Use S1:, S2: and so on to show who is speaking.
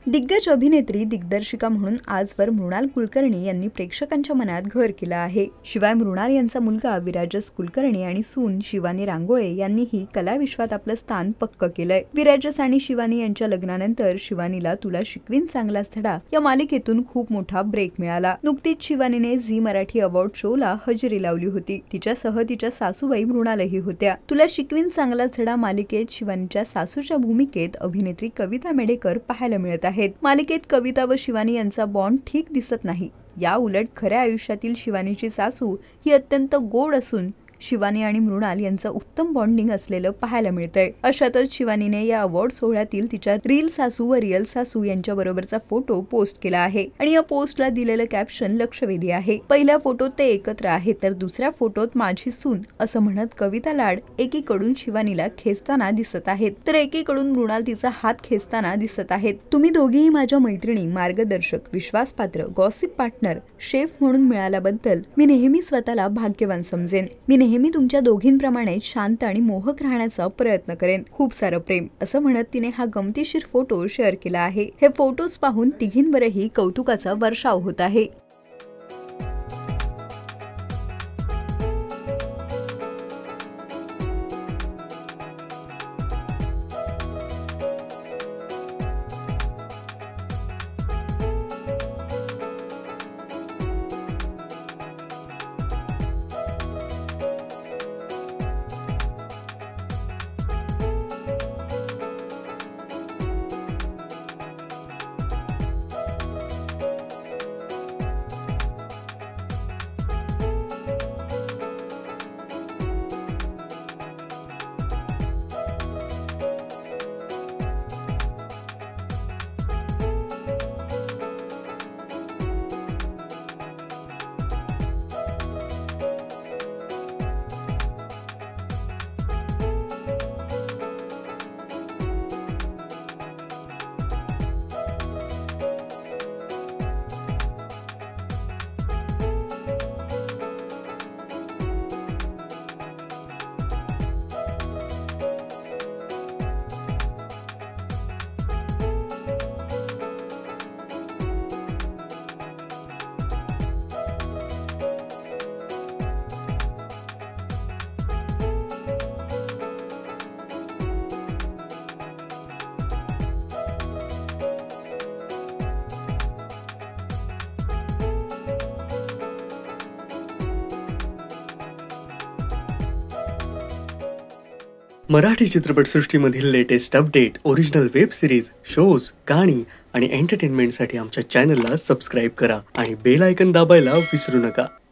S1: दिग्गज अभिनेत्री दिग्दर्शिका म्हणून आजवर मृणाल कुलकर्णी यांनी प्रेक्षकांच्या मनात घर केलं आहे। शिवाय मृणाल यांचा मुलगा विराजस कुलकर्णी आणि सून शिवानी रांगोळे यांनीही कला विश्वात आपलं स्थान पक्क केलंय। विराजस आणि शिवानी यांच्या लग्नानंतर शिवानीला तुला शिकवीन चांगलाच धडा या मालिकेतून खूप मोठा ब्रेक मिळाला। नुकतीच शिवानीने झी मराठी अवॉर्ड शोला हजेरी लावली होती। तिच्यासह तिच्या सासूबाई मृणालही होत्या। तुला शिकवीन चांगलाच धडा मालिकेत शिवानीच्या सासूच्या भूमिकेत अभिनेत्री कविता मेडेकर पाहायला मिळत आहेत। मालिकेत कविता व शिवानी यांचा बॉन्ड ठीक दिसत नाही। या उलट खऱ्या आयुष्यातील शिवानीची सासू ही अत्यंत गोड असून शिवानी आणि मृणाल यांचं उत्तम बॉन्डिंग असलेलं पाहायला मिळतंय। अशातच शिवानीने या अवॉर्ड सोहळ्यातील तिच्या रील सासू व रिअल सासू यांच्या बरोबरचा फोटो पोस्ट केला आहे आणि या पोस्टला दिलेलं कॅप्शन लक्षवेधी आहे। पहिल्या फोटोत ते एकत्र आहेत तर दुसऱ्या फोटोत माझी सून असं म्हणत कविता लाड एकीकडून शिवानीला खेचताना दिसत आहेत तर एकीकडून मृणाल तिचा हात खेचताना दिसत आहेत। तुम्ही दोघीही माझ्या मैत्रिणी, मार्गदर्शक, विश्वासपात्र, गॉसिप पार्टनर, शेफ म्हणून मिळाल्याबद्दल मी नेहमी स्वतःला भाग्यवान समजेन। मी तुमच्या दोघींप्रमाणे शांत आणि मोहक राहण्याचा प्रयत्न करेन। खूप सारं प्रेम असं म्हणत तिने हा गमतीशीर फोटो शेअर केला आहे। हे फोटोज पाहून तिघींवरही कौतुकाचा वर्षाव होत आहे।
S2: मराठी चित्रपटसृष्टीमधील latest update, original web series, shows, गाणी आणि एंटरटेनमेंटसाठी आमच्या चॅनलला सबस्क्राईब करा आणि बेल आयकॉन दाबायला विसरू नका।